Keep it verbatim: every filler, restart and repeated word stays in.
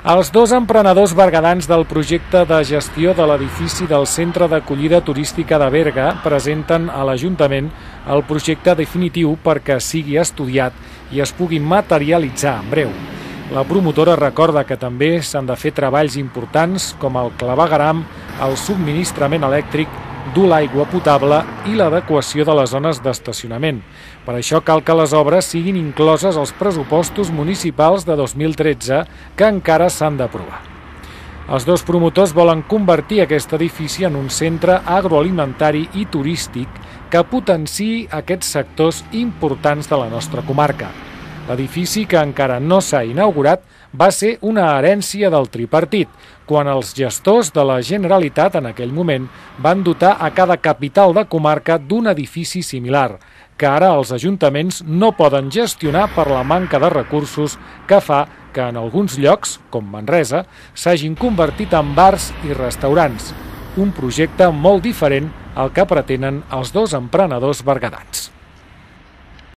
Els dos emprenedors berguedans del projecte de gestió de l'edifici del Centre d'Acollida Turística de Berga presenten a l'Ajuntament el projecte definitiu perquè sigui estudiat i es pugui materialitzar en breu. La promotora recorda que també s'han de fer treballs importants com el clavegueram, el subministrament elèctric, dur l'aigua potable i l'adequació de les zones d'estacionament. Per això cal que les obres siguin incloses als pressupostos municipals de dos mil tretze que encara s'han d'aprovar. Els dos promotors volen convertir aquest edifici en un centre agroalimentari i turístic que potenciï aquests sectors importants de la nostra comarca. L'edifici, que encara no s'ha inaugurat, va ser una herència del tripartit, quan els gestors de la Generalitat en aquell moment van dotar a cada capital de comarca d'un edifici similar, que ara els ajuntaments no poden gestionar per la manca de recursos que fa que en alguns llocs, com Manresa, s'hagin convertit en bars i restaurants. Un projecte molt diferent al que pretenen els dos emprenedors berguedans.